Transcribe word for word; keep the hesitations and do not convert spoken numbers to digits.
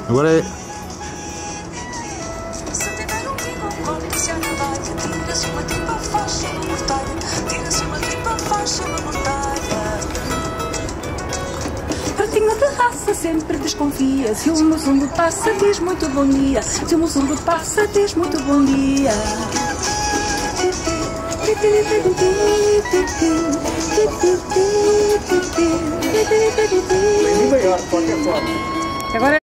Agora é... Pratinho de raça sempre desconfia. Se o meu zungo passa, diz muito bom dia. Se o meu zungo passa, diz muito bom dia. Bem maior, qualquer forma. Agora